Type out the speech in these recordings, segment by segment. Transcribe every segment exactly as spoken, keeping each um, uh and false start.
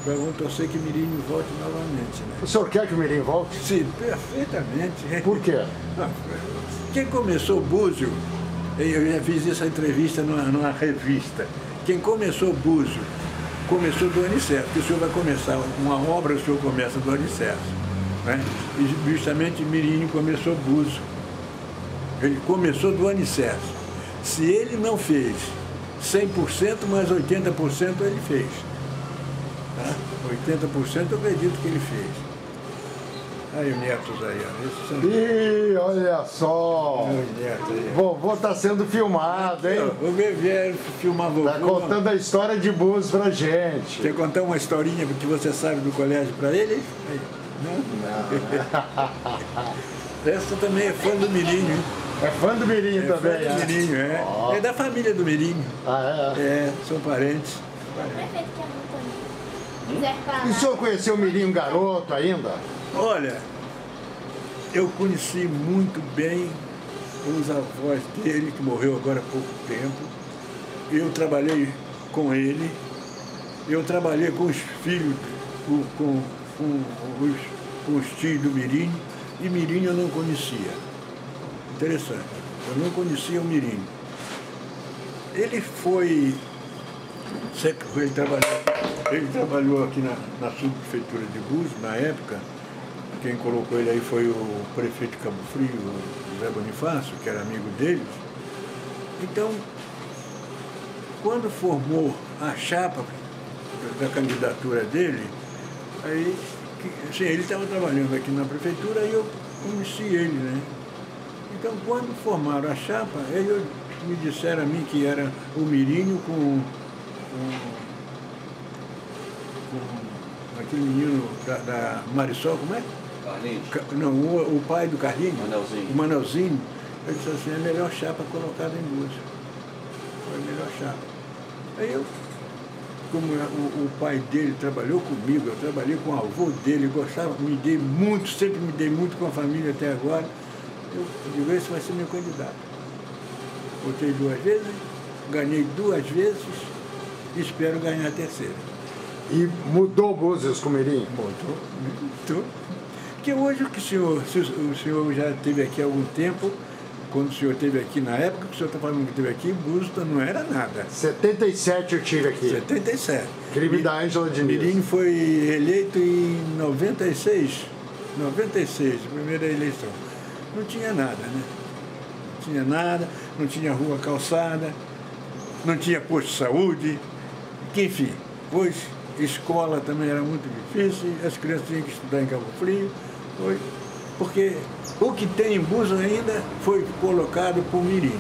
Vamos torcer que Mirinho volte novamente, né? O senhor quer que o Mirinho volte? Sim, perfeitamente. Por quê? Quem começou Búzio, eu já fiz essa entrevista numa, numa revista, quem começou Búzio, começou do Aniceto, que o senhor vai começar, uma obra o senhor começa do Aniceto, né? E justamente Mirinho começou Búzio. Ele começou do Aniceto. Se ele não fez cem por cento, mais oitenta por cento ele fez. Tá? oitenta por cento eu acredito que ele fez. Aí os netos aí, ó. Esses são... Ih, olha só! Os netos aí. Vovô está sendo filmado, hein? O Bevier filmar vovô. Está contando a história de Búzios pra gente. Quer contar uma historinha que você sabe do colégio para ele? Aí. Não? Não. Essa também é fã do Mirinho, hein? É fã do Mirinho é também, fã do é? Mirinho, é. Oh. É da família do Mirinho. Ah, é? É, são parentes. O prefeito que é muito quiser falar. E o senhor conheceu o Mirinho garoto ainda? Olha, eu conheci muito bem os avós dele, que morreu agora há pouco tempo. Eu trabalhei com ele, eu trabalhei com os filhos, com, com, com, os, com os tios do Mirinho, e Mirinho eu não conhecia. Interessante, eu não conhecia o Mirinho. Ele foi, ele trabalhou, ele trabalhou aqui na, na subprefeitura de Búzios, na época. Quem colocou ele aí foi o prefeito de Cabo Frio, o José Bonifácio, que era amigo deles. Então, quando formou a chapa da candidatura dele, aí, assim, ele estava trabalhando aqui na prefeitura e eu conheci ele, né? Então, quando formaram a chapa, eles me disseram a mim que era o Mirinho com, com, com aquele menino da, da Marisol, como é? Carlinhos. Não, o, o pai do Carlinhos, Manelzinho. o Manelzinho, ele disse assim, é a melhor chapa colocada em Búzios. Foi a melhor chapa. Aí eu, como o, o pai dele trabalhou comigo, eu trabalhei com o avô dele, gostava, me dei muito, sempre me dei muito com a família até agora, eu digo, esse vai ser meu candidato. Votei duas vezes, ganhei duas vezes e espero ganhar a terceira. E mudou Búzios com o Mirinho? Mudou, mudou. Porque hoje o que o senhor, se o senhor já esteve aqui há algum tempo, quando o senhor esteve aqui na época, que o senhor está falando que esteve aqui, Búzios não era nada. setenta e sete eu tive aqui. setenta e sete. Crime da Ângela Diniz. Mirinho foi eleito em noventa e seis. noventa e seis, primeira eleição. Não tinha nada, né? Não tinha nada, não tinha rua calçada, não tinha posto de saúde, que, enfim, hoje escola também era muito difícil, as crianças tinham que estudar em Cabo Frio, hoje, porque o que tem em Búzios ainda foi colocado por Mirinho.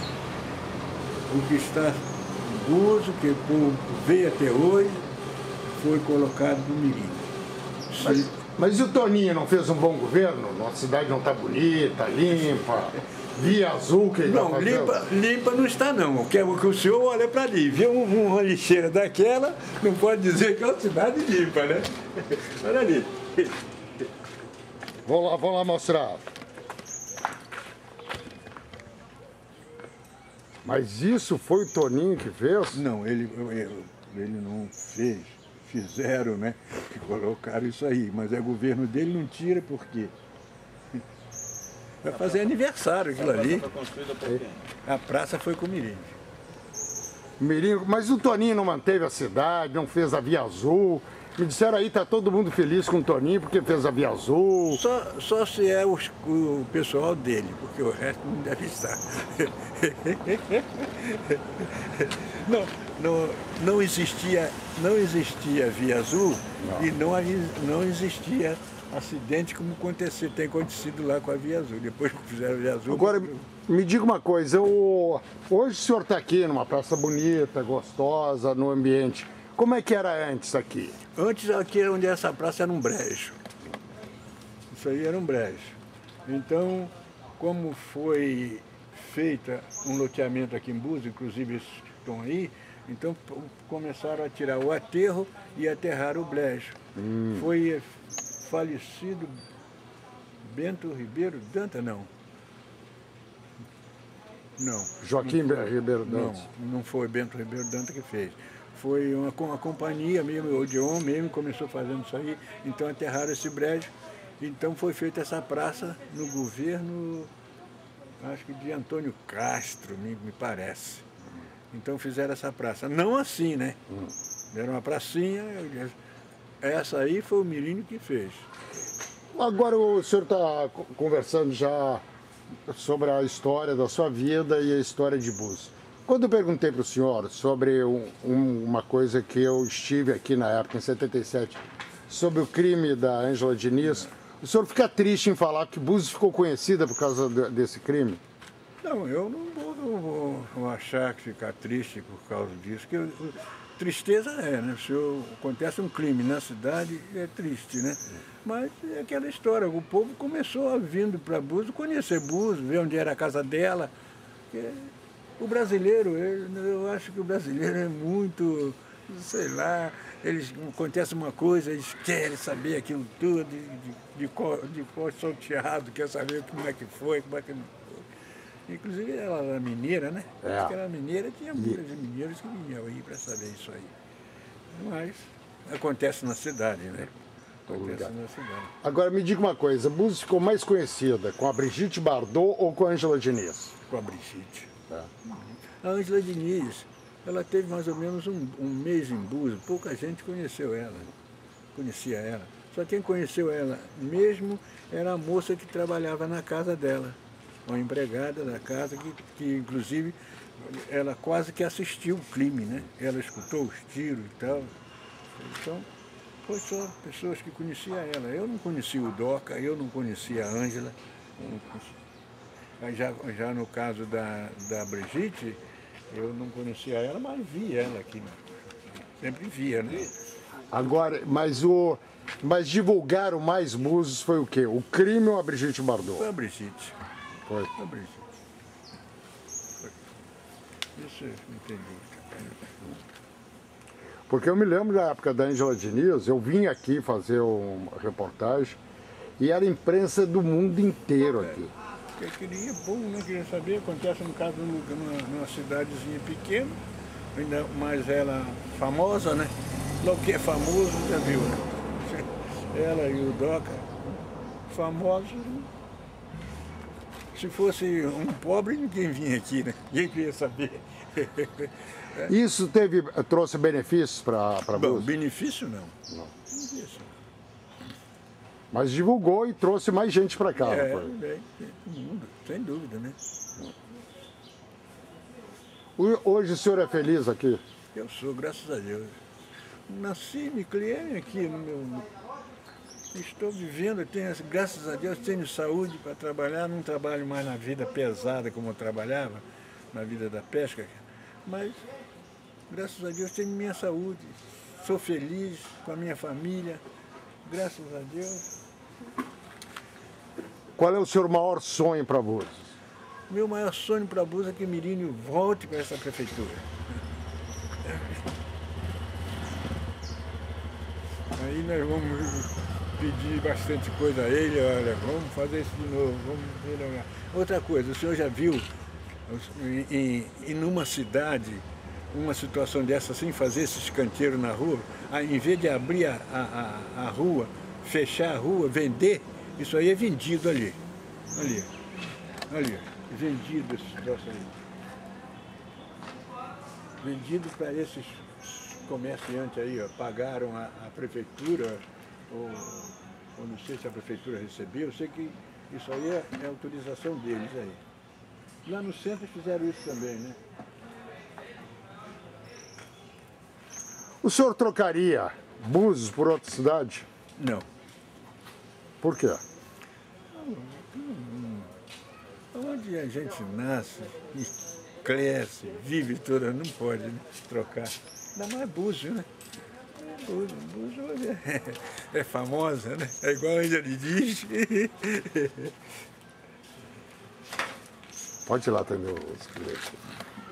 O que está em Búzios, que o povo veio até hoje, foi colocado por Mirinho. Mas, mas e o Toninho não fez um bom governo? Nossa cidade não está bonita, limpa, via azul que ele Não, tá fazendo. limpa, limpa não está não. Que, que o senhor olha para ali, vê um, uma lixeira daquela, não pode dizer que é uma cidade limpa, né? Olha ali. Vou lá, vou lá mostrar. Mas isso foi o Toninho que fez? Não, ele, ele não fez. Fizeram, né? Que colocaram isso aí. Mas é governo dele, não tira, por quê? Vai fazer aniversário aquilo ali. Foi construída por quem? A praça foi com o Mirinho. Mirinho, mas o Toninho não manteve a cidade, não fez a Via Azul. Me disseram aí, tá todo mundo feliz com o Toninho porque fez a Via Azul. Só, só se é os, o pessoal dele, porque o resto não deve estar. Não, não, não existia, não existia Via Azul não. E não, não existia acidente como aconteceu, tem acontecido lá com a Via Azul. Depois que fizeram a Via Azul... Agora, me diga uma coisa, eu, hoje o senhor está aqui numa praça bonita, gostosa, no ambiente. Como é que era antes aqui? Antes aqui onde essa praça era um brejo. Isso aí era um brejo. Então, como foi feita um loteamento aqui em Búzios, inclusive esses que estão aí, então começaram a tirar o aterro e aterrar o brejo. Hum. Foi falecido Bento Ribeiro Danta, não. Não. Joaquim não Ribeiro Danta. Não, não foi Bento Ribeiro Danta que fez. Foi uma, uma companhia mesmo, o Odeon mesmo começou fazendo isso aí, então aterraram esse brejo. Então foi feita essa praça no governo, acho que de Antônio Castro, me, me parece. Então fizeram essa praça. Não assim, né? Deram uma pracinha, essa aí foi o Mirini que fez. Agora o senhor está conversando já sobre a história da sua vida e a história de Búzios. Quando eu perguntei para o senhor sobre um, um, uma coisa que eu estive aqui na época, em setenta e sete, sobre o crime da Ângela Diniz, o senhor fica triste em falar que Búzios ficou conhecida por causa de, desse crime? Não, eu não vou, não vou, vou achar que ficar triste por causa disso, que eu, tristeza é, né? Se eu, acontece um crime na cidade, é triste, né? Mas é aquela história, o povo começou a vindo para Búzios, conhecer Búzios, ver onde era a casa dela. O brasileiro, eu acho que o brasileiro é muito, sei lá, eles acontece uma coisa, eles querem saber aquilo tudo, de, de, de, cor, de cor salteado, quer saber como é que foi, como é que não foi. Inclusive ela era mineira, né? É. Acho que era mineira, tinha muitos mineiros que vinham aí para saber isso aí. Mas acontece na cidade, né? Acontece na cidade. Agora me diga uma coisa, Búzios ficou mais conhecida com a Brigitte Bardot ou com a Ângela Diniz? Com a Brigitte. É. A Ângela Diniz, ela teve mais ou menos um, um mês em Búzios, pouca gente conheceu ela, conhecia ela. Só quem conheceu ela mesmo era a moça que trabalhava na casa dela, uma empregada da casa, que, que inclusive ela quase que assistiu o crime, né? Ela escutou os tiros e tal. Então, foi só pessoas que conheciam ela. Eu não conhecia o Doca, eu não conhecia a Ângela. Já, já no caso da, da Brigitte, eu não conhecia ela, mas via ela aqui. Sempre via, né? Agora, mas o. Mas divulgaram mais Búzios foi o quê? O crime ou a Brigitte Bardot? Foi a Brigitte. Foi. Foi a Brigitte. Foi. Isso não tem dúvida. Porque eu me lembro da época da Ângela Diniz, eu vim aqui fazer uma reportagem e era imprensa do mundo inteiro aqui. Eu queria, bom, não queria saber, acontece no caso numa, numa cidadezinha pequena, ainda mais ela famosa, né? Logo que é famoso, já viu, né? Ela e o Doca, famosos. Se fosse um pobre, ninguém vinha aqui, né? Ninguém queria saber. Isso teve, trouxe benefícios para Bom, Búzios? benefício não. Não. Benefício. Mas divulgou e trouxe mais gente para cá. É, não foi? bem, todo mundo, sem dúvida, né? Hoje o senhor é feliz aqui? Eu sou, graças a Deus. Nasci, me criei aqui no meu... Estou vivendo, tenho, graças a Deus, tenho saúde para trabalhar, não trabalho mais na vida pesada como eu trabalhava, na vida da pesca, mas, graças a Deus, tenho minha saúde, sou feliz com a minha família, graças a Deus. Qual é o seu maior sonho para Búzios? Meu maior sonho para Búzios é que Mirini volte para essa prefeitura. Aí nós vamos pedir bastante coisa a ele, olha, vamos fazer isso de novo, vamos melhorar. Outra coisa, o senhor já viu em, em numa cidade, uma situação dessa assim, fazer esses canteiros na rua, aí, em vez de abrir a, a, a rua, fechar a rua, vender, isso aí é vendido ali. Ali, ali, vendido esse troço aí. Vendido para esses comerciantes aí, ó, pagaram a, a prefeitura, ou, ou não sei se a prefeitura recebeu, eu sei que isso aí é, é autorização deles aí. Lá no centro fizeram isso também, né? O senhor trocaria Búzios por outra cidade? Não. Por quê? Onde a gente nasce, e cresce, vive toda, não pode, né, trocar. Ainda mais Búzios, né? Búzios, Búzios é, é famosa, né? É igual a Ângela Diniz. Pode ir lá atender os clientes.